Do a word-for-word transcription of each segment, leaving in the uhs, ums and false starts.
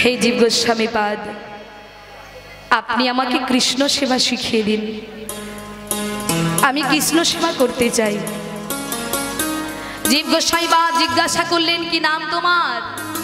हे जीव गोस्वामी पाद আপনি আমাকে কৃষ্ণ সেবা শিখিয়ে দিন, আমি কৃষ্ণ সেবা করতে চাই। জীব গোস্বামী পাদ জিজ্ঞাসা করলেন কি নাম তোমার?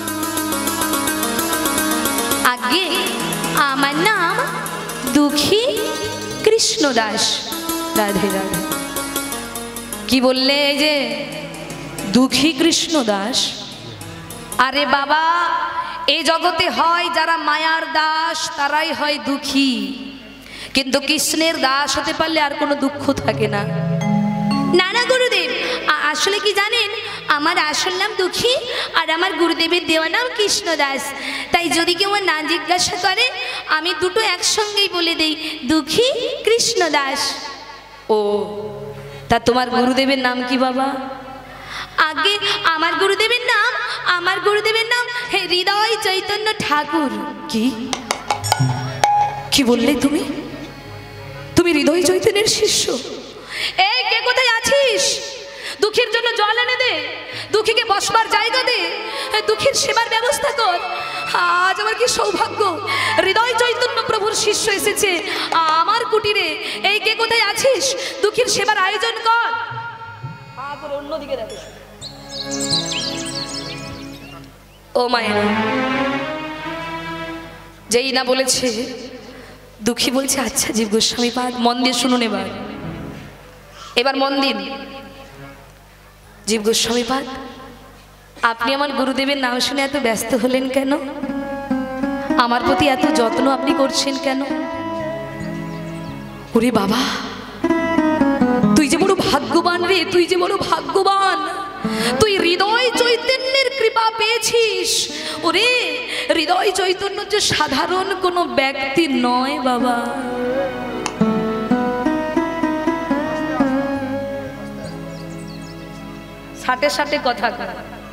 আগে আমার নাম দুঃখী কৃষ্ণ দাস। রাধে রাধে। কি বললে? এই যে দুঃখী কৃষ্ণ দাস। আরে বাবা, এই জগতে হয় যারা মায়ার দাস তারাই হয় দুঃখী, কিন্তু কৃষ্ণের দাস হতে পারলে আর কোনো দুঃখ থাকে না। না না গুরুদেব, আসলে কি জানেন, আমার আসল নাম দুঃখী আর আমার গুরুদেবের দেওয়া নাম কৃষ্ণ দাস। তাই যদি কেউ না জিজ্ঞাসা করে আমি দুটো একসঙ্গেই বলে দেই, দুঃখী কৃষ্ণ দাস। ও, তা তোমার গুরুদেবের নাম কি বাবা? আগে আমার গুরুদেবের নাম আমার গুরুদেবের নাম হৃদয় চৈতন্য ঠাকুর। কি কি বললে তুমি? তুমি হৃদয় চৈতন্যের শিষ্য? এই কে কোথায় আছিস? দুঃখীর জন্য জল এনে দে, দুঃখীকে বসবার জায়গা দে, দুঃখীর সেবার ব্যবস্থা কর। আজ আমার কি সৌভাগ্য, হৃদয় চৈতন্য প্রভুর শিষ্য এসেছে আমার কুটিরে। এই কে কোথায় আছিস? দুঃখীর সেবার আয়োজন কর। অন্যদিকে দেখো। ও মায়ের, যেই না বলেছে দুঃখী বলছে আচ্ছা জীব গোস্বামী পাদ, মন দিয়ে শুনুন। এবার এবার মন দিন। জীব গোস্বামী পাদ, আপনি আমার গুরুদেবের নাম শুনে এত ব্যস্ত হলেন কেন? আমার প্রতি এত যত্ন আপনি করছেন কেন? ওরে বাবা, তুই যে বড় ভাগ্যবান রে, তুই যে বড় ভাগ্যবান। তুই হৃদয় চৈতন্যের কৃপা পেয়েছিস। ওরে, হৃদয় চৈতন্য যে সাধারণ কোনো ব্যক্তি নয় বাবা। সাটে সাটে কথা কর।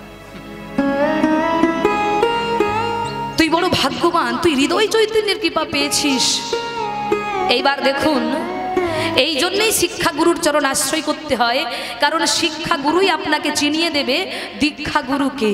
তুই বড় ভাগ্যবান, তুই হৃদয় চৈতন্যের কৃপা পেয়েছিস। এইবার দেখুন, এই জন্যই শিক্ষাগুরুর চরণ আশ্রয় করতে হয়, কারণ শিক্ষাগুরুই আপনাকে চিনিয়ে দেবে দীক্ষাগুরুকে।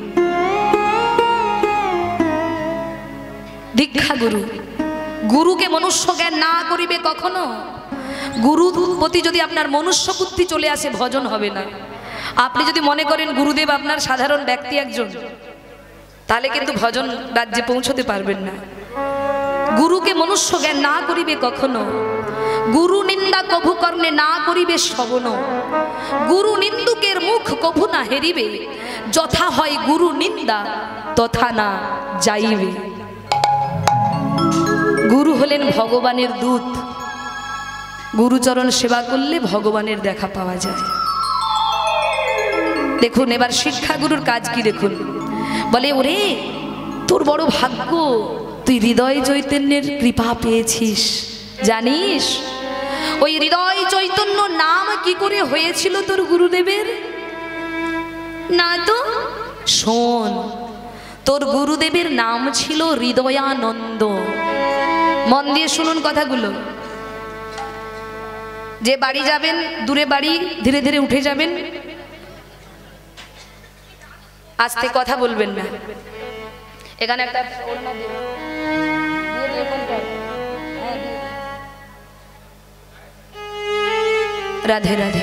দীক্ষাগুরু গুরুকে মনুষ্য জ্ঞান না করিবে কখনো। গুরুর প্রতি যদি আপনার মনুষ্য বুদ্ধি চলে আসে, ভজন হবে না। আপনি যদি মনে করেন গুরুদেব আপনার সাধারণ ব্যক্তি একজন, তাহলে কিন্তু ভজন রাজ্যে পৌঁছতে পারবেন না। গুরুকে মনুষ্য জ্ঞান না করিবে কখনো। গুরু নিন্দা কভু কর্ণে না করিবে শ্রবণ। গুরু নিন্দুকের মুখ কভু না হেরিবে। যথা হয় গুরু নিন্দা তথা না যাইবে। গুরু হলেন ভগবানের দূত। গুরুচরণ সেবা করলে ভগবানের দেখা পাওয়া যায়। দেখুন এবার শিক্ষাগুরুর কাজ কি দেখুন। বলে ওরে, তোর বড় ভাগ্য, তুই হৃদয় চৈতন্যের কৃপা পেয়েছিস। জানিস ওই হৃদয় চৈতন্য নাম কি করে হয়েছিল তোর গুরুদেবের? না তো শোন, তোর গুরুদেবের নাম ছিল হৃদয়ানন্দ। মন দিয়ে শুনুন কথাগুলো। যে বাড়ি যাবেন, দূরে বাড়ি, ধীরে ধীরে উঠে যাবেন, আস্তে কথা বলবেন না। এখানে একটা রাধে রাধে।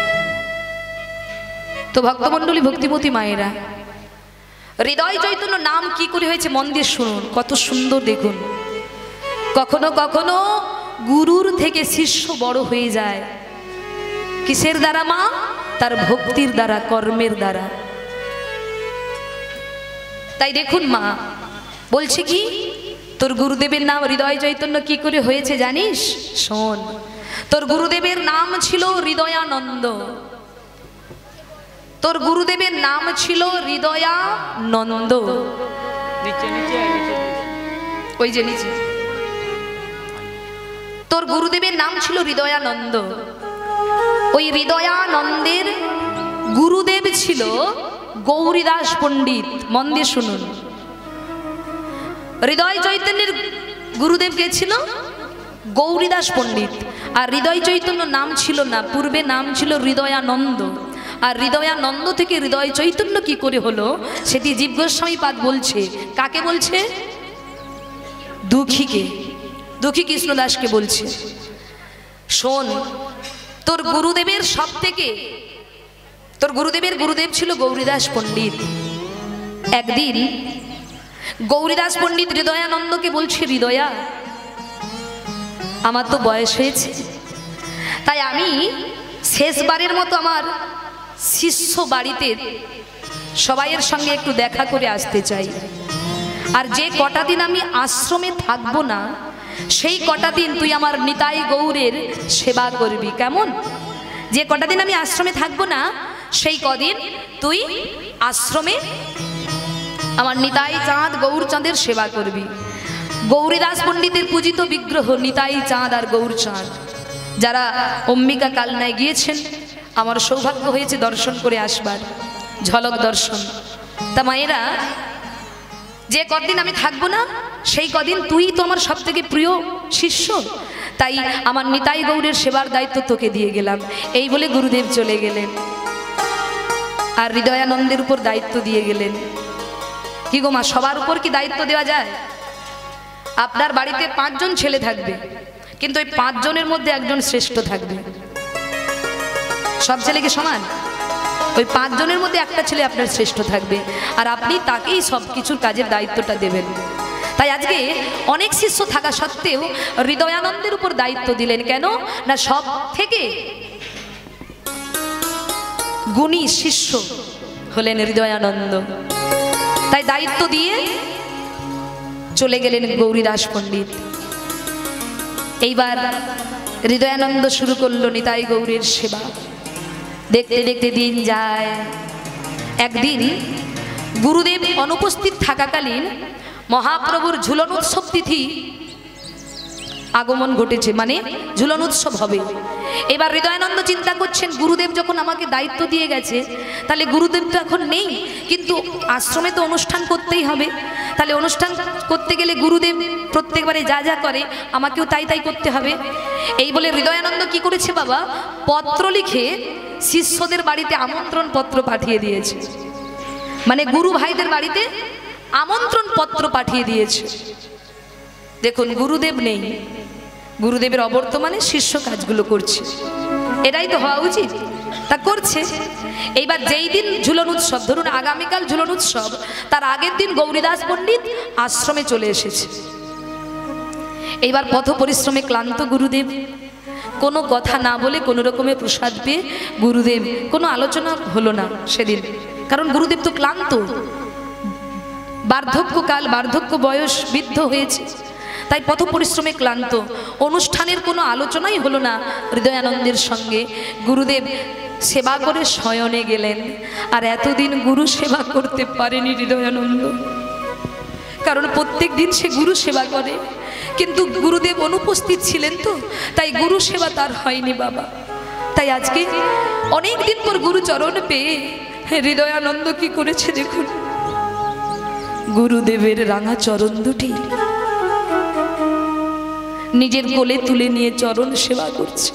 তো ভক্তমণ্ডলী, ভক্তিমতী মায়েরা, হৃদয় চৈতন্য নাম কি করে হয়েছে মন দিয়ে শুনুন, কত সুন্দর দেখুন। কখনো কখনো গুরুর থেকে শিষ্য বড় হয়ে যায়। কিসের দ্বারা মা? তার ভক্তির দ্বারা, কর্মের দ্বারা। তাই দেখুন মা বলছে কি, তোর গুরুদেবের নাম হৃদয় চৈতন্য কি করে হয়েছে জানিস? শোন, তোর গুরুদেবের নাম ছিল হৃদয়ানন্দ। তোর গুরুদেবের নাম ছিল হৃদয়ানন্দ। ওই যে নিচে, তোর গুরুদেবের নাম ছিল হৃদয়ানন্দ। ওই হৃদয়ানন্দের গুরুদেব ছিল গৌরীদাস পণ্ডিত। মন দিয়ে শুনুন। হৃদয় চৈতন্যের গুরুদেব কে ছিল? গৌরীদাস পণ্ডিত। আর হৃদয় চৈতন্য নাম ছিল না, পূর্বে নাম ছিল হৃদয়ানন্দ। আর হৃদয়ানন্দ থেকে হৃদয় চৈতন্য কি করে হলো সেটি জীব গোস্বামী পাদ বলছে। কাকে বলছে? দুঃখীকে, দুঃখী কৃষ্ণদাসকে বলছে, শোন, তোর গুরুদেবের সব থেকে, তোর গুরুদেবের গুরুদেব ছিল গৌরীদাস পণ্ডিত। একদিন গৌরীদাস পণ্ডিত হৃদয়ানন্দকে বলছে, হৃদয়া, আমার তো বয়স হয়েছে, তাই আমি শেষবারের মতো আমার শিষ্য বাড়িতে সবাইয়ের সঙ্গে একটু দেখা করে আসতে চাই। আর যে কটা দিন আমি আশ্রমে থাকবো না সেই কটা দিন তুই আমার নিতাই গৌরের সেবা করবি। কেমন? যে কটা দিন আমি আশ্রমে থাকবো না সেই কদিন তুই আশ্রমে আমার নিতাই চাঁদ গৌর চাঁদের সেবা করবি। গৌরীদাস পণ্ডিতের পূজিত বিগ্রহ নিতাই চাঁদ আর গৌর চাঁদ, যারা অম্বিকা কালনায় গিয়েছেন আমার সৌভাগ্য হয়েছে দর্শন করে আসবার, ঝলক দর্শন। তা মায়েরা, যে কদিন আমি থাকবো না সেই কদিন তুই তো আমার সব থেকে প্রিয় শিষ্য, তাই আমার নিতাই গৌরের সেবার দায়িত্ব তোকে দিয়ে গেলাম। এই বলে গুরুদেব চলে গেলেন আর হৃদয়ানন্দের উপর দায়িত্ব দিয়ে গেলেন। কি গো মা, সবার উপর কি দায়িত্ব দেওয়া যায়? আপনার বাড়িতে পাঁচজন ছেলে থাকবে, কিন্তু ওই পাঁচজনের মধ্যে একজন শ্রেষ্ঠ থাকবে। সব ছেলে কি সমান? ওই পাঁচজনের মধ্যে একটা ছেলে আপনার শ্রেষ্ঠ থাকবে, আর আপনি তাকেই সব কিছুর কাজের দায়িত্বটা দেবেন। তাই আজকে অনেক শিষ্য থাকা সত্ত্বেও হৃদয়ানন্দের উপর দায়িত্ব দিলেন। কেন না, সব থেকে গুণী শিষ্য হলেন হৃদয়ানন্দ, তাই দায়িত্ব দিয়ে চলে গেলেন গৌরীদাস পণ্ডিত। এইবার হৃদয়ানন্দ শুরু করলো নিতাই গৌরের সেবা। দেখতে দেখতে দিন যায়। একদিন গুরুদেব অনুপস্থিত থাকাকালীন মহাপ্রভুর ঝুলন উৎসব তিথি আগমন ঘটেছে, মানে ঝুলন উৎসব হবে। এবার হৃদয়ানন্দ চিন্তা করছেন, গুরুদেব যখন আমাকে দায়িত্ব দিয়ে গেছে তাহলে গুরুদেব তো এখন নেই, কিন্তু আশ্রমে তো অনুষ্ঠান করতেই হবে, তাহলে অনুষ্ঠান করতে গেলে গুরুদেব প্রত্যেকবারে যা যা করে আমাকেও তাই তাই করতে হবে। এই বলে হৃদয়ানন্দ কি করেছে বাবা, পত্র লিখে শিষ্যদের বাড়িতে আমন্ত্রণ পত্র পাঠিয়ে দিয়েছে, মানে গুরু ভাইদের বাড়িতে আমন্ত্রণ পত্র পাঠিয়ে দিয়েছে। দেখুন, গুরুদেব নেই, গুরুদেবের অবর্তমানে শিষ্য কাজগুলো করছে, এটাই তো হওয়া উচিত, তা করছে। এইবার যেই দিন ঝুলন উৎসব, ধরুন আগামীকাল ঝুলন উৎসব, তার আগের দিন গৌরীদাস পণ্ডিত আশ্রমে চলে এসেছে। এইবার পথ পরিশ্রমে ক্লান্ত গুরুদেব কোনো কথা না বলে কোনো রকমের প্রসাদ পেয়ে গুরুদেব, কোনো আলোচনা হলো না সেদিন, কারণ গুরুদেব তো ক্লান্ত, বার্ধক্যকাল, বার্ধক্য বয়স, বৃদ্ধ হয়েছে, তাই পথ পরিশ্রমে ক্লান্ত। অনুষ্ঠানের কোনো আলোচনাই হলো না হৃদয়ানন্দের সঙ্গে। গুরুদেব সেবা করে শয়নে গেলেন, আর এতদিন গুরু সেবা করতে পারেনি হৃদয়ানন্দ, কারণ প্রত্যেক দিন সে গুরু সেবা করে, কিন্তু গুরুদেব অনুপস্থিত ছিলেন তো, তাই গুরু সেবা তার হয়নি বাবা। তাই আজকে অনেক দিন পর গুরু চরণ পেয়ে হৃদয়ানন্দ কি করেছে দেখুন, গুরুদেবের রাঙা চরণ দুটি নিজের কোলে তুলে নিয়ে চরণ সেবা করছে।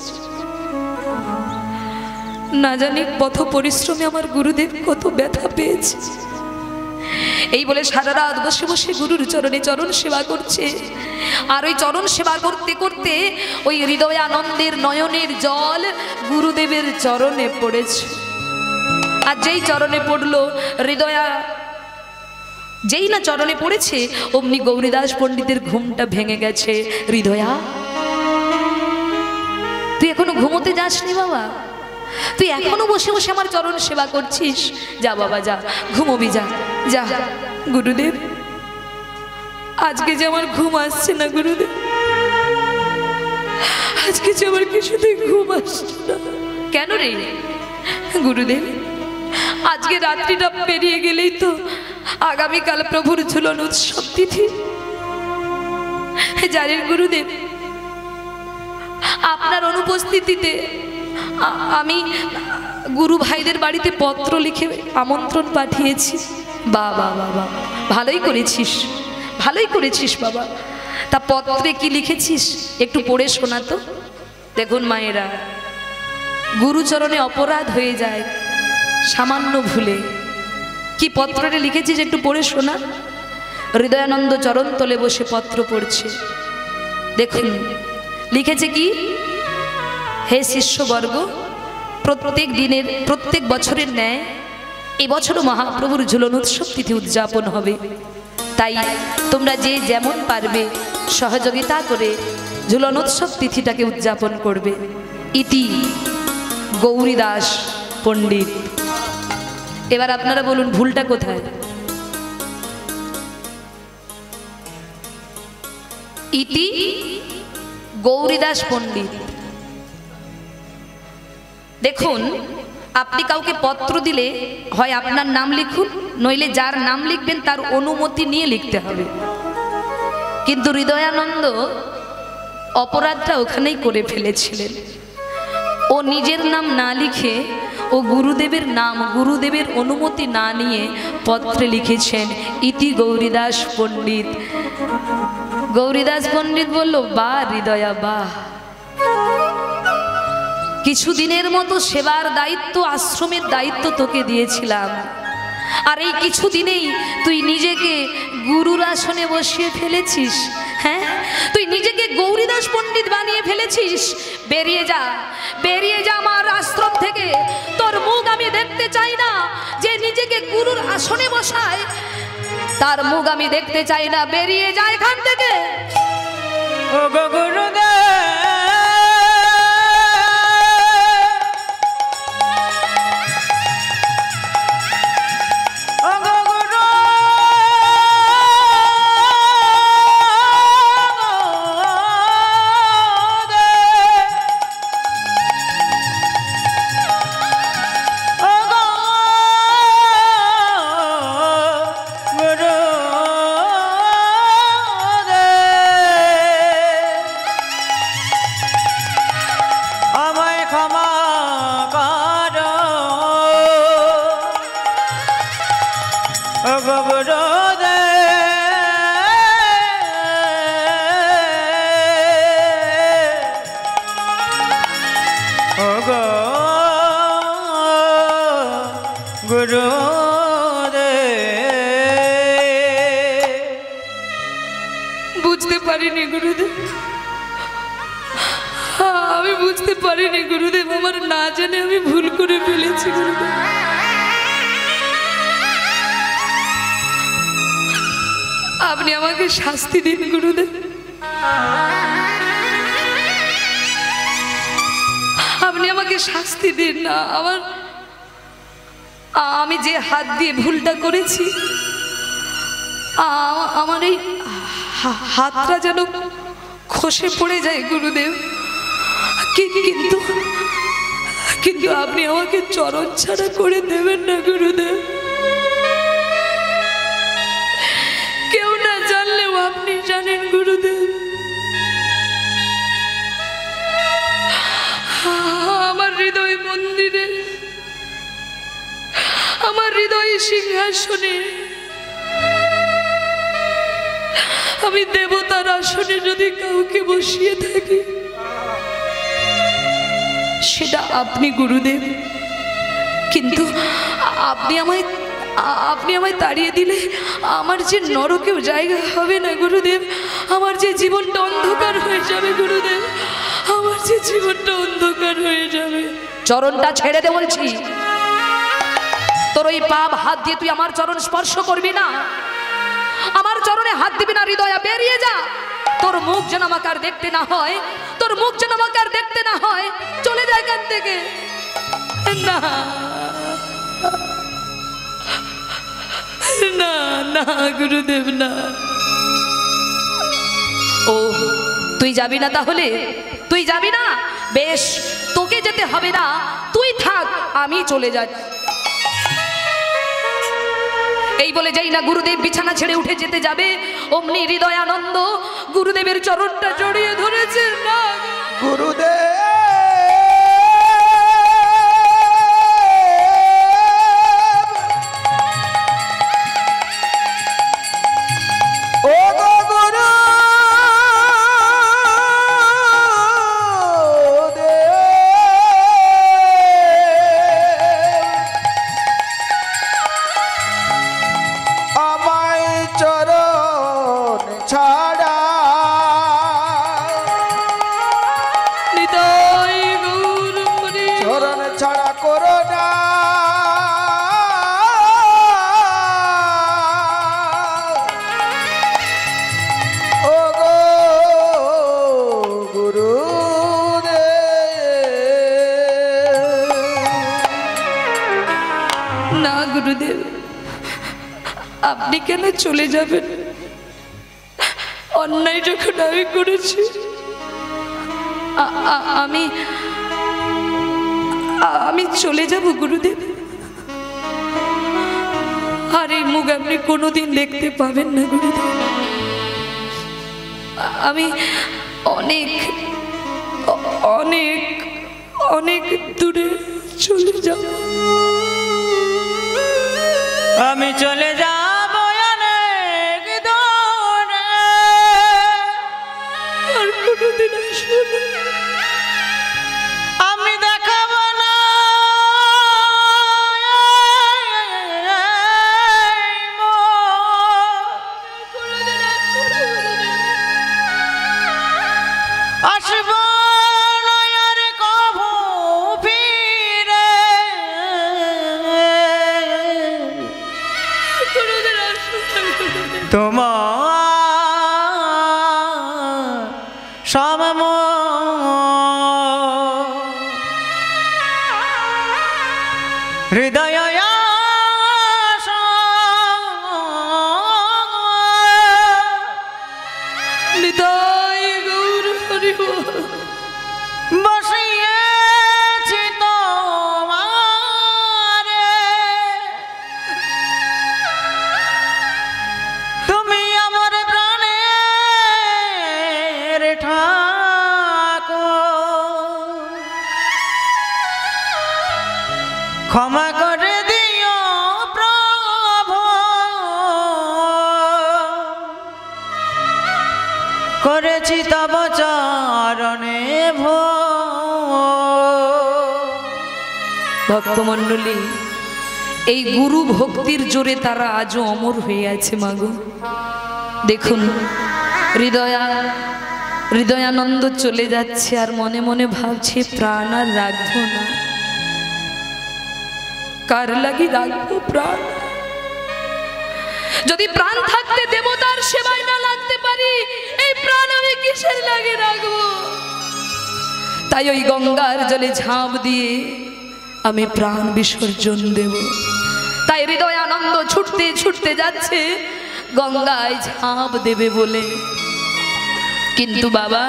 না জানি পথ পরিশ্রমে আমার গুরুদেব কত ব্যথা পেয়েছে। এই বলে সারা রাত বসে বসে গুরুর চরণে চরণ সেবা করছে। আর ওই চরণ সেবা করতে করতে ওই হৃদয়ানন্দের নয়নের জল গুরুদেবের চরণে পড়েছে। আর যেই চরণে পড়লো হৃদয়া, যেই না চরণে পড়েছে অমনি গৌরীদাস পণ্ডিতের ঘুমটা ভেঙে গেছে। হৃদয়া, তুই এখনো ঘুমোতে যাসনি বাবা? তুই এখনো বসে বসে আমার চরণ সেবা করছিস? যা বাবা যা, ঘুমোবি, যা যা। গুরুদেব, আজকে যে আমার ঘুম আসছে না গুরুদেব, আজকে যে আমার কিছুতেই ঘুম আসছে না। কেন রে গুরুদেব? আজকে রাত্রিটা পেরিয়ে গেলেই তো আগামীকাল প্রভুর ঝুলন উৎসব তিথি। জানেন গুরুদেব, আপনার অনুপস্থিতিতে আমি গুরু ভাইদের বাড়িতে পত্র লিখে আমন্ত্রণ পাঠিয়েছি। বাবা বাবা, ভালোই করেছিস, ভালোই করেছিস বাবা। তা পত্রে কি লিখেছিস একটু পড়ে শোনা তো। দেখুন মায়েরা, গুরুচরণে অপরাধ হয়ে যায়, সামান্য ভুলে কি পত্রটা লিখেছিস একটু পড়ে শোনা। হৃদয়ানন্দ চরণ তলে বসে পত্র পড়ছে। দেখুন লিখেছে কি, হে শিষ্যবর্গ, প্রত্যেক দিনের প্রত্যেক বছরের ন্যায় এবছরও মহাপ্রভুর ঝুলন উৎসব তিথি উদযাপন হবে। তাই তোমরা যে যেমন পারবে সহযোগিতা করে ঝুলন উৎসব তিথিটাকে উদযাপন করবে। ইতি গৌরীদাস পণ্ডিত। এবার আপনারা বলুন ভুলটা কোথায়? ইতি গৌরীদাস পণ্ডিত। দেখুন আপনি কাউকে পত্র দিলে হয় আপনার নাম লিখুন, নইলে যার নাম লিখবেন তার অনুমতি নিয়ে লিখতে হবে। কিন্তু হৃদয়ানন্দ অপরাধটা ওখানেই করে ফেলেছিলেন। ও নিজের নাম না লিখে ও গুরুদেবের নাম, গুরুদেবের অনুমতি না নিয়ে পত্রে লিখেছেন ইতি গৌরীদাস পণ্ডিত। গৌরীদাস পণ্ডিত বলল, বাহ হৃদয়া বাহ, কিছুদিনের মতো সেবার দায়িত্ব, আশ্রমের দায়িত্ব তোকে দিয়েছিলাম, আর এই কিছুদিনেই তুই নিজেকে গুরুর আসনে বসিয়ে ফেলেছিস। হ্যাঁ, তুই নিজেকে গৌরীদাস পণ্ডিত বানিয়ে ফেলেছিস। বেরিয়ে যা, বেরিয়ে যা আমার আশ্রম থেকে। তোর মুখ আমি দেখতে চাই না। যে নিজেকে গুরুর আসনে বসায় তার মুখ আমি দেখতে চাই না। বেরিয়ে যা এখান থেকে। ও গুরুদেব বুঝতে পারিনি গুরুদেব, আমি বুঝতে পারিনি গুরুদেব, আমার না জানে আমি ভুল করে ফেলেছি গুরুদেব। আপনি আমাকে শাস্তি দিন গুরুদেব, আপনি আমাকে শাস্তি দিন না। আমার আমি যে হাত দিয়ে ভুলটা করেছি, আমার এই হাতটা যেন খসে পড়ে যায় গুরুদেব। কিন্তু কিন্তু আপনি আমাকে চরণ ছাড়া করে দেবেন না গুরুদেব। কেউ না জানলেও আপনি জানেন গুরুদেব। আমার হৃদয় মন্দিরে, আমার হৃদয় সিংহাসনে, আমি দেবতার আসনে যদি কাউকে বসিয়ে থাকি সেটা আপনি গুরুদেব। কিন্তু আপনি আমায় আপনি আমায় তাড়িয়ে দিলে আমার যে নরকেও জায়গা হবে না গুরুদেব। আমার যে জীবনটা অন্ধকার হয়ে যাবে গুরুদেব, আমার যে জীবনটা অন্ধকার হয়ে যাবে। চরণটা ছেড়ে দে বলছি। তোর ওই পাপ হাত দিয়ে তুই আমার চরণ স্পর্শ করবি না, আমার চরণে হাত দিবি না। হৃদয়া বেরিয়ে যা। তোর মুখ যেন আমাকে আর দেখতে না হয়, তোর মুখ যেন আমাকে আর দেখতে না হয়। চলে যায় এখান থেকে। না না না গুরুদেব না। ও তুই যাবি না তাহলে? তুই যাবি না? বেশ, তোকে যেতে হবে না, তুই থাক, আমি চলে যাই। এই বলে যাই না গুরুদেব বিছানা ছেড়ে উঠে যেতে যাবে, অমনি হৃদয়ানন্দ গুরুদেবের চরণটা জড়িয়ে ধরেছে। না গুরুদেব, ও গুরু আপনি কেন চলে যাবেন? অন্যায় যখন আমি করেছি, আমি আমি চলে যাব গুরুদেব। আর এই মুখ আপনি কোনোদিন দেখতে পাবেন না গুরুদেব। আমি অনেক অনেক অনেক দূরে চলে যাব। আমি চলে যাব অনেক দূরে, আর কোনোদিন আসবো না। আমি দেখাবো না আসবো না আর কভু ফিরে। তোমার সমম হৃদয় হৃদয় গৌর হরি বসিয়েছি তোমারে, তুমি আমার প্রাণের ঠাকুর। ক্ষমা করে দিও প্রভু, করেছি তব চরণে ভোগ। ভক্তমণ্ডলী, এই গুরু ভক্তির জোরে তারা আজও অমর হয়ে আছে মাগো। দেখুন, হৃদয়া হৃদয়ানন্দ চলে যাচ্ছে আর মনে মনে ভাবছে প্রাণ আর রাখবো না। কার লাগি রাখবো প্রাণ? যদি প্রাণ থাকতে দেবতার সেবায় না লাগতে পারি, এই প্রাণ আমি কিসের লাগে রাখবো? তাই ওই গঙ্গার জলে ঝাঁপ দিয়ে আমি প্রাণ বিসর্জন দেব। তাই হৃদয়ানন্দ ছুটতে ছুটতে যাচ্ছে গঙ্গায় ঝাঁপ দেবে বলে। কিন্তু বাবা,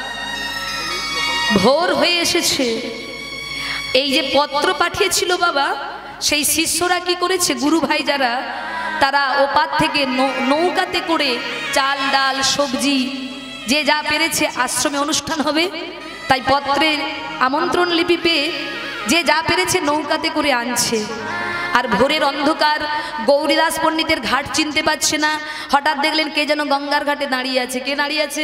ভোর হয়ে এসেছে। এই যে পত্র পাঠিয়েছিল বাবা, সেই শিষ্যরা কি করেছে, গুরু ভাই যারা, তারা ওপার থেকে নৌকাতে করে চাল ডাল সবজি যে যা পেরেছে, আশ্রমে অনুষ্ঠান হবে তাই পত্রের আমন্ত্রণ লিপি পেয়ে যে যা পেরেছে নৌকাতে করে আনছে। আর ভোরের অন্ধকার, গৌরীদাস পণ্ডিতের ঘাট চিনতে পারছে না। হঠাৎ দেখলেন কে যেন গঙ্গার ঘাটে দাঁড়িয়ে আছে। কে দাঁড়িয়ে আছে?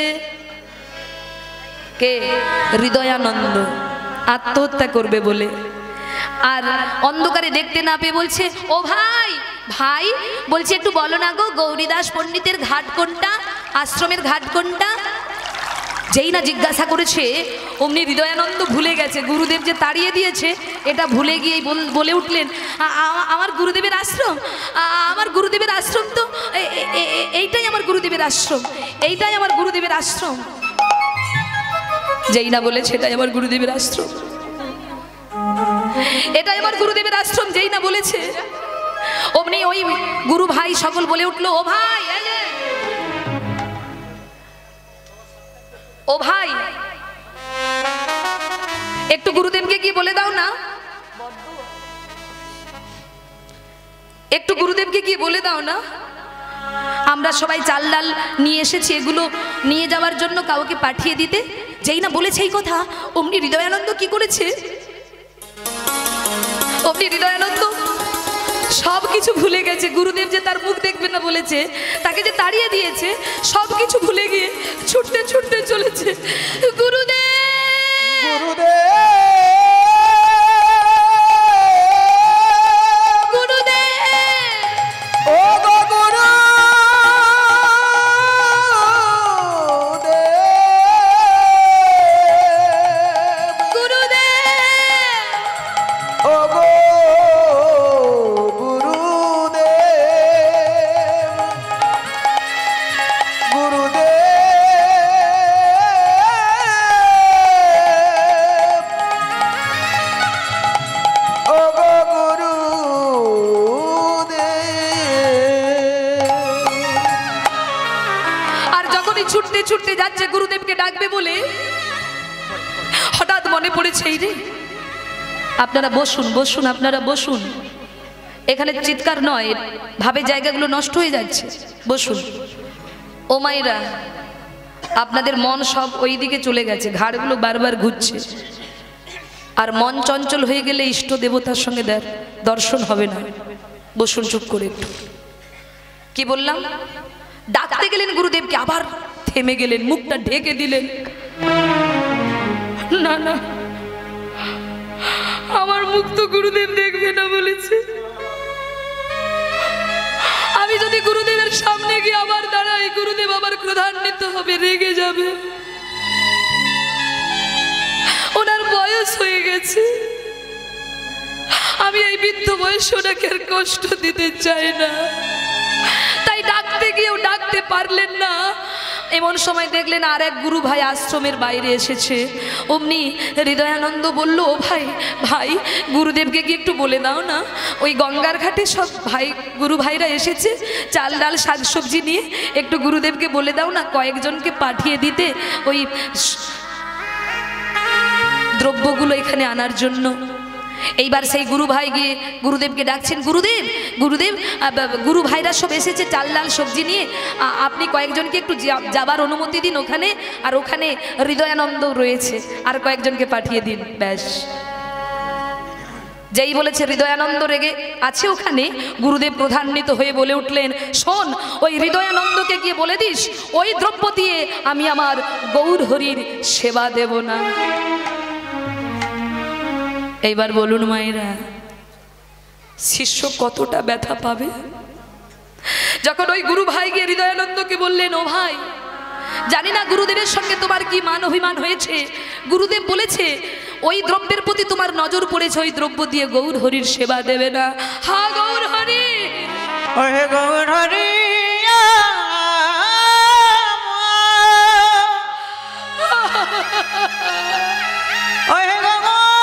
কে? হৃদয়ানন্দ, আত্মহত্যা করবে বলে। আর অন্ধকারে দেখতে না পেয়ে বলছে, ও ভাই ভাই বলছে একটু বলো না গো, গৌরীদাস পণ্ডিতের ঘাট কোনটা, আশ্রমের ঘাট কোনটা? যেই না জিজ্ঞাসা করেছে অমনি হৃদয়ানন্দ ভুলে গেছে, গুরুদেব যে তাড়িয়ে দিয়েছে এটা ভুলে গিয়ে বলে উঠলেন, আমার গুরুদেবের আশ্রম, আমার গুরুদেবের আশ্রম তো এইটাই আমার গুরুদেবের আশ্রম, এইটাই আমার গুরুদেবের আশ্রম। যেই না বলেছে এটাই আমার গুরুদেবের আশ্রম, এটাই আমার গুরুদেবের আশ্রম, যেই না বলেছে অমনি ওই গুরু ভাই সকল বলে উঠলো, ও ভাই, ও ভাই একটু গুরুদেবকে কি বলে দাও না, একটু গুরুদেবকে কি বলে দাও না, আমরা সবাই চাল ডাল নিয়ে এসেছি, এগুলো নিয়ে যাওয়ার জন্য কাউকে পাঠিয়ে দিতে। যেই না বলেছে এই কথা অমনি হৃদয়ানন্দ কি করেছে, অমনি হৃদয়ানন্দ সব কিছু ভুলে গেছে। গুরুদেব যে তার মুখ দেখবে না বলেছে, তাকে যে তাড়িয়ে দিয়েছে, সব কিছু ভুলে গিয়ে ছুটতে ছুটতে চলেছে। গুরুদেব, গুরুদেব, গুরুদেব, ও গো গুরু যখনই ছুটতে ছুটতে যাচ্ছে গুরুদেবকে ডাকবে বলে হঠাৎ মনে পড়েছে এই রে, আপনারা বসুন বসুন আপনারা বসুন, এখানে চিৎকার নয়, ভাবে জায়গাগুলো নষ্ট হয়ে যাচ্ছে, বসুন। ও মায়েরা, আপনাদের মন সব ওই দিকে চলে গেছে, ঘাড়গুলো বারবার ঘুরছে, আর মন চঞ্চল হয়ে গেলে ইষ্ট দেবতার সঙ্গে দর্শন হবে না। বসুন চুপ করে একটু। কি বললাম? ডাকতে গেলেন গুরুদেবকে, আবার থেমে গেলেন, মুখটা ঢেকে দিলেন। না না, আমার মুখ তো গুরুদেব দেখবে না বলেছে, আমি যদি গুরুদেবের সামনে গিয়ে আবার দাঁড়াই, গুরুদেব আবার ক্রোধান্বিত হবে, রেগে যাবে। ওনার বয়স হয়ে গেছে, আমি এই বৃদ্ধ বয়সে ওনাকে আর কষ্ট দিতে চাই না। তাই ডাকতে গিয়েও ডাকতে পারলেন না। এমন সময় দেখলেন আর এক গুরু ভাই আশ্রমের বাইরে এসেছে। অমনি হৃদয়ানন্দ বলল, ও ভাই ভাই গুরুদেবকে কি একটু বলে দাও না, ওই গঙ্গার ঘাটে সব ভাই গুরু ভাইরা এসেছে, চাল ডাল শাক সবজি নিয়ে, একটু গুরুদেবকে বলে দাও না কয়েকজনকে পাঠিয়ে দিতে ওই দ্রব্যগুলো এখানে আনার জন্য। এইবার সেই গুরু ভাই গিয়ে গুরুদেবকে ডাকছেন, গুরুদেব গুরুদেব গুরু ভাইরা সব এসেছে চাল ডাল সবজি নিয়ে, আপনি কয়েকজনকে একটু যাবার অনুমতি দিন ওখানে, আর ওখানে হৃদয়ানন্দ রয়েছে, আর কয়েকজনকে পাঠিয়ে দিন। ব্যাস, যেই বলেছে হৃদয়ানন্দ রেগে আছে ওখানে, গুরুদেব ক্রোধান্বিত হয়ে বলে উঠলেন, শোন, ওই হৃদয়ানন্দকে গিয়ে বলে দিস ওই দ্রব্য দিয়ে আমি আমার গৌর হরির সেবা দেব না। এইবার বলুন মায়েরা, শিষ্য কতটা ব্যথা পাবে যখন ওই গুরু ভাই গিয়ে হৃদয়ানন্দকে বললেন, ও ভাই জানি না গুরুদেবের সঙ্গে তোমার কি মান অভিমান হয়েছে, গুরুদেব বলেছে ওই দ্রব্যের প্রতি তোমার নজর পড়েছে, ওই দ্রব্য দিয়ে গৌর হরির সেবা দেবে না। হা গৌর হরি, ওহে গৌর হরি, ওহে গৌর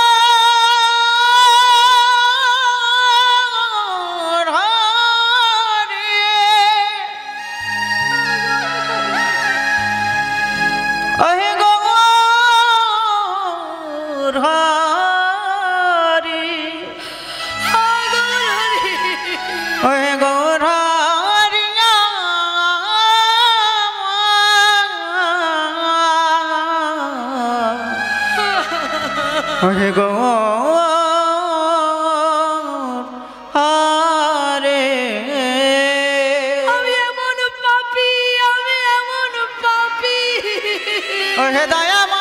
হরি, ওহে গৌর হরি, ওহে গৌর হরি, ওহে গৌর হরি। আমি এমন পাপী, আমি এমন পাপী, ওহে দয়াময়,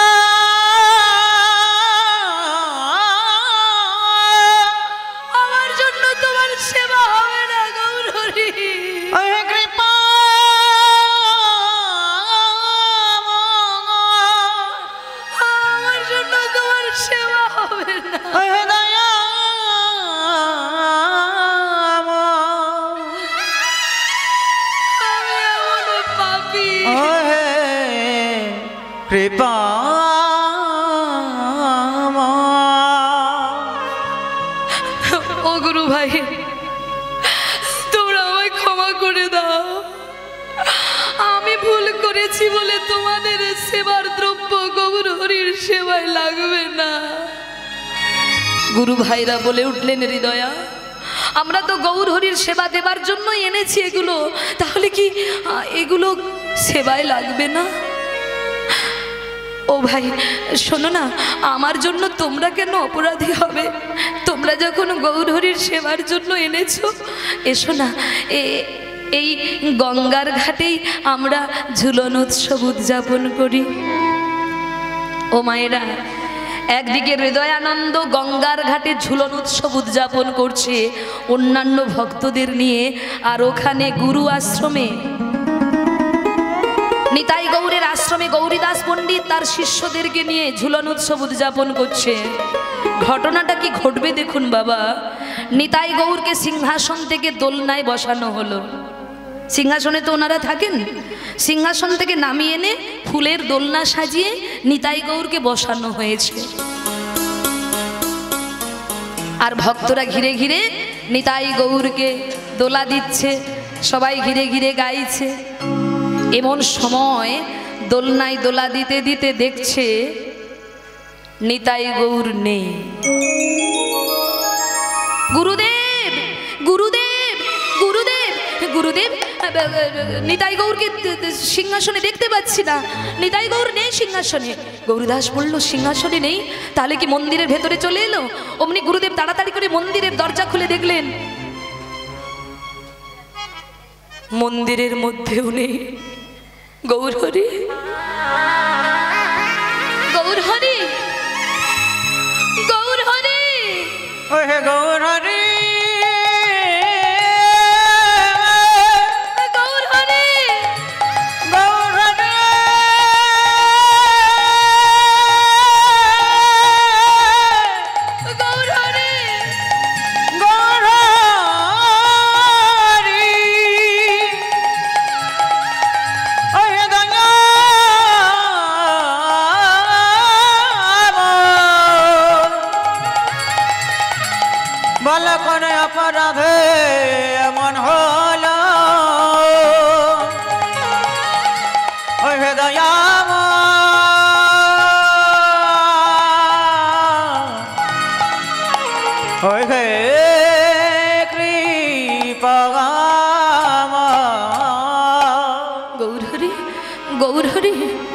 আমার জন্য তোমার সেবা হবে না গৌর হরি। ওহে কৃপা, আমার জন্য তোমার সেবা হবে না। ওহে দয়াময়, আমি এমন পাপী, ওহে কৃপা। ও গুরু ভাই, তোমরা আমায় ক্ষমা করে দাও, আমি ভুল করেছি বলে তোমাদের সেবার দ্রব্য গৌর হরির সেবায় লাগবে না। গুরু ভাইরা বলে উঠলেন, হৃদয়া আমরা তো গৌর হরির সেবা দেবার জন্যই এনেছি এগুলো, তাহলে কি এগুলো সেবায় লাগবে না? ও ভাই শোনো না, আমার জন্য তোমরা কেন অপরাধী হবে? তোমরা যখন গৌর হরির সেবার জন্য এনেছো, এসো না, এই গঙ্গার ঘাটেই আমরা ঝুলন উৎসব উদযাপন করি। ও মায়েরা, একদিকে হৃদয়ানন্দ গঙ্গার ঘাটে ঝুলন উৎসব উদযাপন করছে অন্যান্য ভক্তদের নিয়ে, আর ওখানে গুরু আশ্রমে নিতাই গৌরের আশ্রমে গৌরীদাস পণ্ডিত তার শিষ্যদেরকে নিয়ে ঝুলন উৎসব উদযাপন করছে। ঘটনাটা কি ঘটবে দেখুন বাবা। নিতাই গৌরকে সিংহাসন থেকে দোলনায় বসানো হলো। সিংহাসনে তো ওনারা থাকেন, সিংহাসন থেকে নামিয়ে এনে ফুলের দোলনা সাজিয়ে নিতাই গৌরকে বসানো হয়েছে। আর ভক্তরা ঘিরে ঘিরে নিতাই গৌরকে দোলা দিচ্ছে, সবাই ঘিরে ঘিরে গাইছে। এমন সময় দোলনায় দোলা দিতে দিতে দেখছে নিতাই গৌর নেই। গুরুদেব গুরুদেব গুরুদেব গুরুদেব নিতাই গৌরকে সিংহাসনে দেখতে পাচ্ছি না, নিতাই গৌর নেই সিংহাসনে। গৌরদাস বলল সিংহাসনে নেই, তাহলে কি মন্দিরের ভেতরে চলে এলো? অমনি গুরুদেব তাড়াতাড়ি করে মন্দিরের দরজা খুলে দেখলেন মন্দিরের মধ্যেও নেই। গৌর হরি গৌর হরি গৌর হরি ও হে গৌর হরি গৌর হরি গৌর হরি গৌর হরি গৌর হরি ও হে গঙ্গা বল কোন অপরাধে এমন হলো ও হে দয়াম ও হে কৃপাম গৌর হরি গৌর হরি।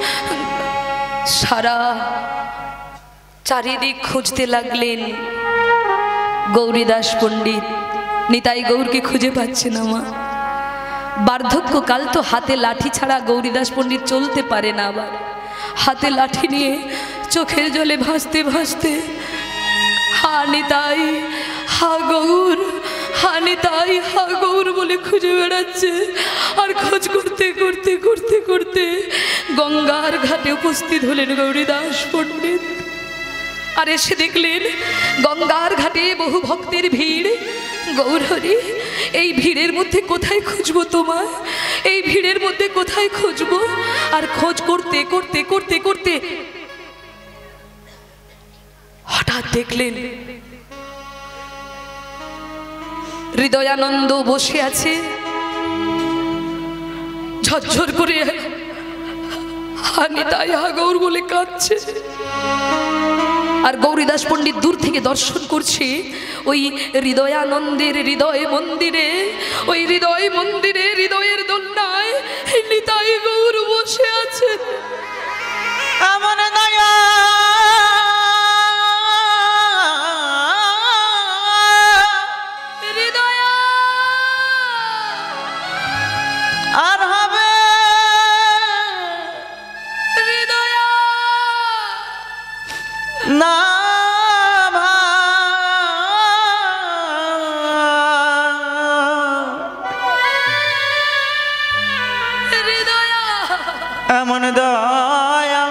সারা চারিদিক খুঁজতে লাগলেন গৌরীদাস পণ্ডিত, নিতাই গৌরকে খুঁজে পাচ্ছে না। মা বার্ধক্যকাল তো, হাতে লাঠি ছাড়া গৌরীদাস পণ্ডিত চলতে পারে না। আবার হাতে লাঠি নিয়ে চোখের জলে ভাসতে ভাসতে হা নিতাই হা গৌর হা নিতাই হা গৌর বলে খুঁজে বেড়াচ্ছে। আর খোঁজ করতে করতে করতে করতে গঙ্গার ঘাটে উপস্থিত হলেন গৌরীদাস পণ্ডিত। আর এসে দেখলেন গঙ্গার ঘাটে বহু ভক্তের ভিড়। গৌর হরি এই ভিড়ের মধ্যে কোথায় খুঁজবো তোমার, এই ভিড়ের মধ্যে কোথায় খুঁজবো? আর খোঁজ করতে করতে করতে করতে হঠাৎ দেখলেন হৃদয়ানন্দ বসে আছে, ঝরঝর করে নিতাই হা গৌর বলে কাঁদছে। আর গৌরীদাস পণ্ডিত দূর থেকে দর্শন করছে ওই হৃদয়ানন্দের হৃদয় মন্দিরে, ওই হৃদয় মন্দিরে হৃদয়ের দোলনায় নিতাই গৌর বসে আছে। এমন দয়া হৃদয়া আর হবে হৃদয়া না হৃদয়া এমন দয়া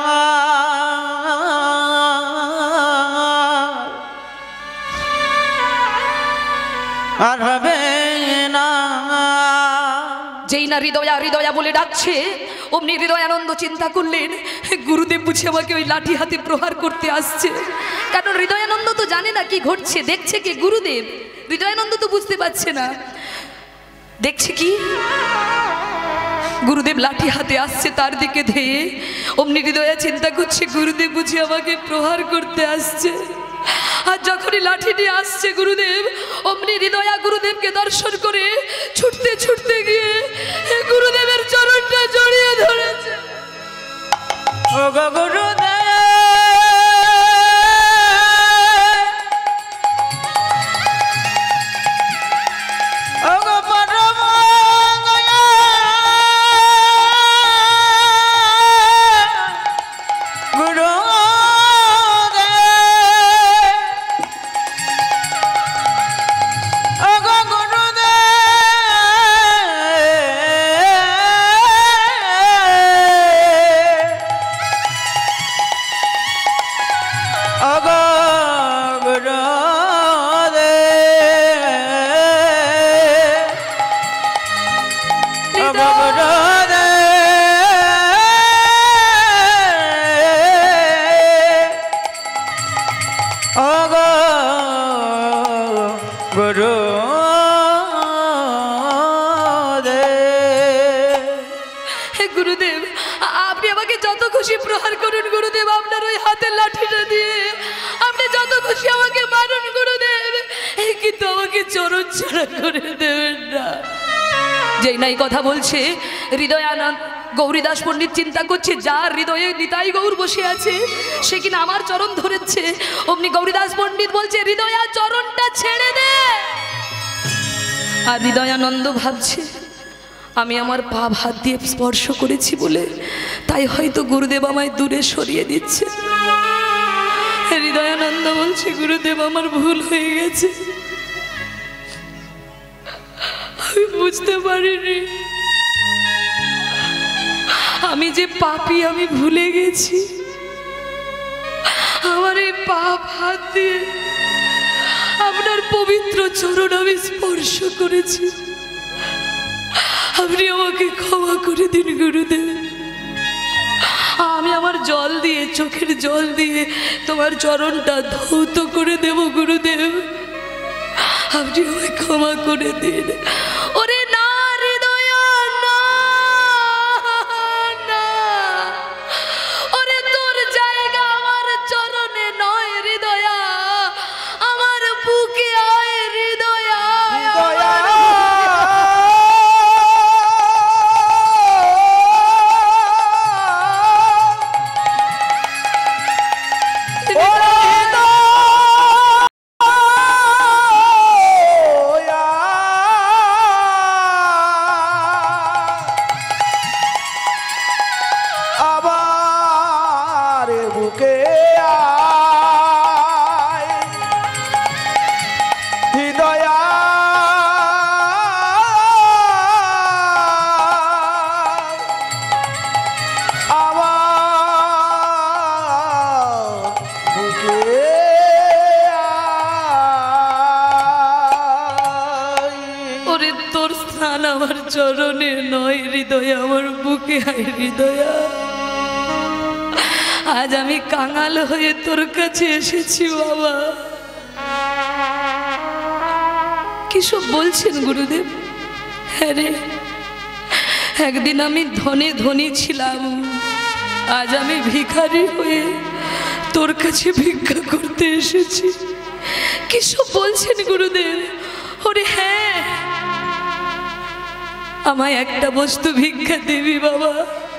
আর হবে না। যেই না হৃদয়া হৃদয়া বলে ডাকছে অমনি হৃদয়ানন্দ চিন্তা করলেন গুরুদেব বুঝে আমাকে ওই লাঠি হাতে প্রহার করতে আসছে। কারণ হৃদয়ানন্দ তো জানে না কি ঘটছে, দেখছে কি গুরুদেব, হৃদয়ানন্দ তো বুঝতে পারছে না। দেখছে কি গুরুদেব লাঠি হাতে আসছে তার দিকে ধেয়ে, অমনি হৃদয়া চিন্তা করছে গুরুদেব বুঝে আমাকে প্রহার করতে আসছে। আর যখনই লাঠি নিয়ে আসছে গুরুদেব, অমনি হৃদয়া গুরুদেবকে দর্শন করে ছুটতে ছুটতে গিয়ে গুরুদেবের চরণটা জড়িয়ে ধরেছে। ও গো গুরুদেব ও গো পরম দয়া গুরুদেব ও গো গুরুদেব গুরুদেব, আপনি আমাকে যত খুশি প্রহার করুন গুরুদেব, আপনার ওই হাতের লাঠিটা দিয়ে আপনি যত খুশি আমাকে মারুন গুরুদেব, কিন্তু আমাকে চরণ ছাড়া করে দেবেন না। যেই নাই কথা বলছে, হৃদয়ানন্দ গৌরীদাস পণ্ডিত চিন্তা করছে যার হৃদয়ে নিতাই গৌর বসে আছে সে কিনা আমার চরণ ধরেছে। অমনি গৌরীদাস পণ্ডিত বলছে, হৃদয়া চরণটা ছেড়ে দে। আর হৃদয়ানন্দ ভাবছে আমি আমার পা হাত দিয়ে স্পর্শ করেছি বলে তাই হয়তো গুরুদেব আমায় দূরে সরিয়ে দিচ্ছে। হৃদয়ানন্দ বলছে, গুরুদেব আমার ভুল হয়ে গেছে, আমি বুঝতে পারিনি, আমি যে পাপী, আমি ভুলে গেছি। আমার এই পাপ হাত দিয়ে আপনার পবিত্র চরণ আমি স্পর্শ করেছি, আপনি আমাকে ক্ষমা করে দিন গুরুদেব। আমি আমার জল দিয়ে, চোখের জল দিয়ে তোমার চরণটা ধৌত করে দেব গুরুদেব, আপনি আমায় ক্ষমা করে দিন। ওরে না হৃদয়া না, না, ওরে তোর জায়গা আমার চরণে নয় হৃদয়া, আমার বুকে আয় হৃদয়া। চরণে নয় হৃদয়া, আমার বুকে আয় হৃদয়া। আজ আমি কাঙাল হয়ে তোর কাছে এসেছি বাবা। কি সব বলছেন গুরুদেব? হ্যাঁ রে, একদিন আমি ধনে ধনী ছিলাম, আজ আমি ভিখারি হয়ে তোর কাছে ভিক্ষা করতে এসেছি। কি সব বলছেন গুরুদেব? ওরে হ্যাঁ, আমায় একটা বস্তু ভিক্ষা দিবি বাবা।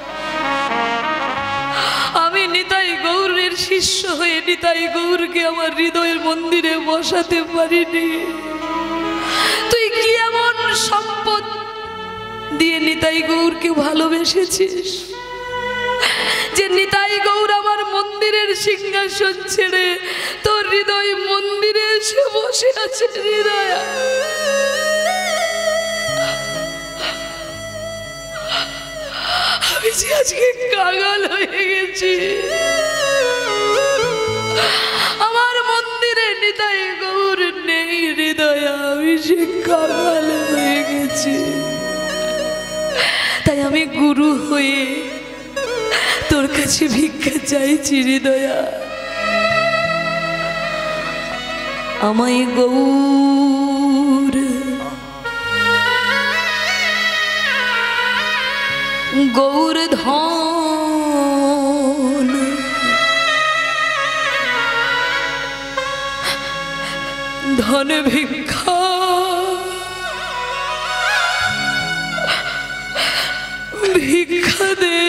আমি নিতাই গৌরের শিষ্য হয়ে নিতাই গৌরকে আমার হৃদয়ের মন্দিরে বসাতে পারিনি। তুই কি এমন সম্পদ দিয়ে নিতাই গৌরকে ভালোবেসেছিস যে নিতাই গৌর আমার মন্দিরের সিংহাসন ছেড়ে তোর হৃদয় মন্দিরে এসে বসে আছে হৃদয়। আমি যে আজকে কাঙাল হয়ে গেছি, আমার মন্দিরে নিতাই গৌর নেই হৃদয়, আমি যে কাঙাল হয়ে গেছি। তাই আমি গুরু হয়ে তোর কাছে ভিক্ষা চাইছি হৃদয়া। আমায় গৌর গৌর ধন ধন ভিক্ষা ভিক্ষা দে,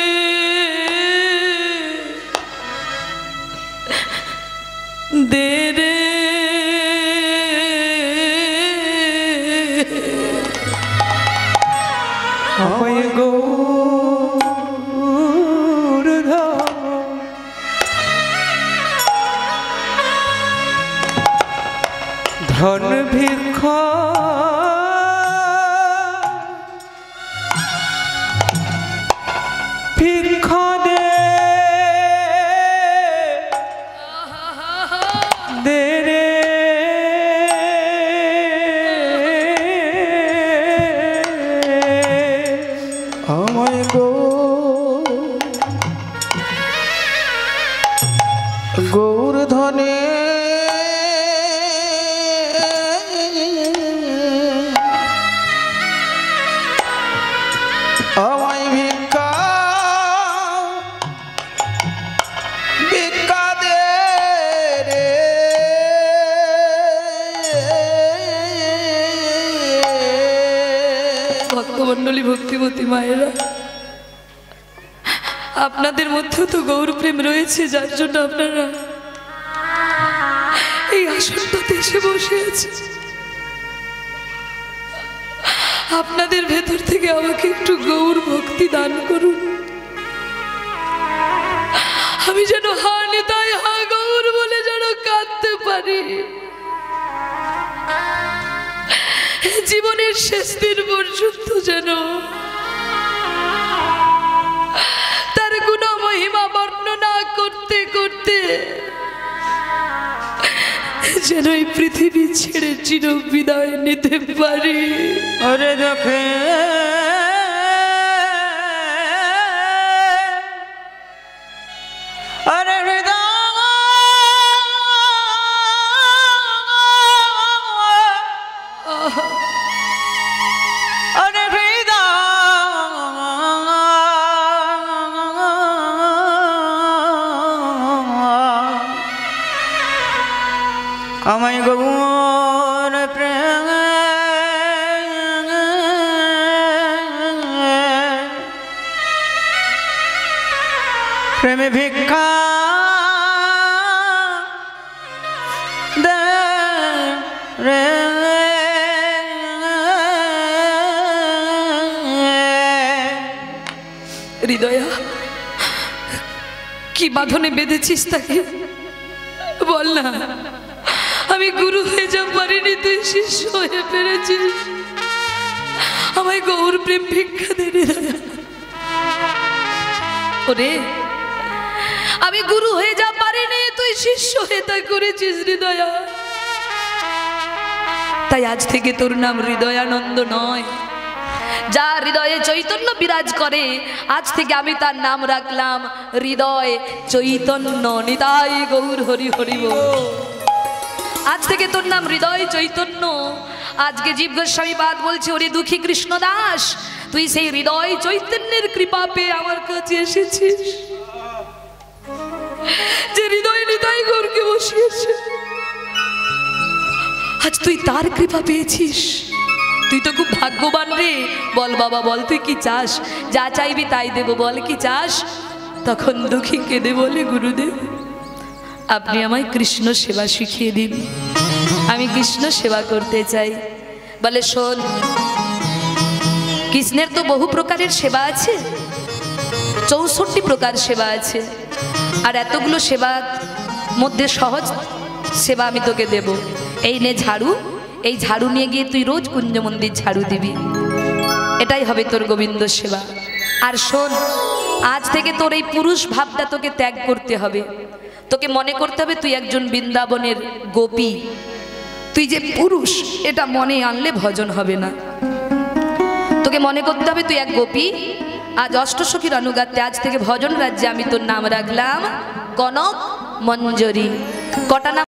দে রে আমায় গৌর ধন ভিক্ষা ভিক্ষা দে, দে রে আমায় গৌর ধনে আমায় ভিক্ষা আপনাদের মধ্যেও তো গৌর প্রেম রয়েছে, যার জন্য আপনারা এই আসনটাতে এসে বসে আছে। আপনাদের ভেতর থেকে আমাকে একটু গৌর ভক্তি দান করুন, আমি যেন হা নিতাই হা গৌর বলে যেন কাঁদতে পারি। জীবনের শেষ দিন পর্যন্ত যেন তার গুণ মহিমা বর্ণনা করতে করতে যেন এই পৃথিবী ছেড়ে চির বিদায় নিতে পারি। ওরে দেখে আরে আমায় গৌর প্রেম প্রেমে ভিক্ষা দে রে। হৃদয়া, কি বাঁধনে বেঁধেছিস তাকে বল না। আমি গুরু হয়ে যা পারিনি, তুই শিষ্য হয়ে পেরেছিস। আমায় গৌর প্রেম ভিক্ষা দে হৃদয়া। ওরে, আমি গুরু হয়ে যা পারিনি, তুই শিষ্য হয়ে তা করেছিস হৃদয়া। তাই আজ থেকে তোর নাম হৃদয়ানন্দ নয়, যা হৃদয়ে চৈতন্য বিরাজ করে, আজ থেকে আমি তার নাম রাখলাম হৃদয় চৈতন্য। নিতাই গৌর হরি হরি বল। আজ থেকে তোর নাম হৃদয় চৈতন্য। আজকে জীব গোস্বামী পাদ বলছে, ওরে দুঃখী কৃষ্ণ দাস, তুই সেই হৃদয় চৈতন্যের কৃপা পেয়ে আমার কাছে এসেছিস, যে হৃদয় নিতাই গৌরকে বসিয়েছে। আজ তুই তার কৃপা পেয়েছিস, তুই তো খুব ভাগ্যবান রে। বল বাবা বল, তুই কি চাস? যা চাইবি তাই দেব, বল কি চাস? তখন দুঃখী কেঁদে বলে, গুরুদেব আপনি আমায় কৃষ্ণ সেবা শিখিয়ে দিন, আমি কৃষ্ণ সেবা করতে চাই। বলে শোন, কৃষ্ণের তো বহু প্রকারের সেবা আছে, চৌষট্টি প্রকার সেবা আছে, আর এতগুলো সেবার মধ্যে সহজ সেবা আমি তোকে দেব। এই নে ঝাড়ু, এই ঝাড়ু নিয়ে গিয়ে তুই রোজ কুঞ্জ মন্দির ঝাড়ু দিবি, এটাই হবে তোর গোবিন্দ সেবা। আর শোন, আজ থেকে তোর এই পুরুষ ভাবটা তোকে ত্যাগ করতে হবে। তোকে মনে করতে হবে তুই একজন বৃন্দাবনের গোপী, তুই যে পুরুষ এটা মনে আনলে ভজন হবে না। তোকে মনে করতে হবে তুই এক গোপী। আজ অষ্টসখীর অনুগাতে আজ থেকে ভজন রাজ্যে আমি তোর নাম রাখলাম কনক মঞ্জরি। কটা নাম